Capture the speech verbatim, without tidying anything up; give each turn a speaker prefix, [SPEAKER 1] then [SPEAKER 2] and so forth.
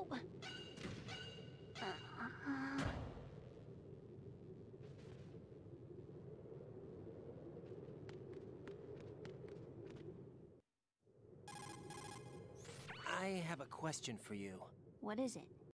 [SPEAKER 1] go! Uh,
[SPEAKER 2] I have a question for you.
[SPEAKER 1] what is it?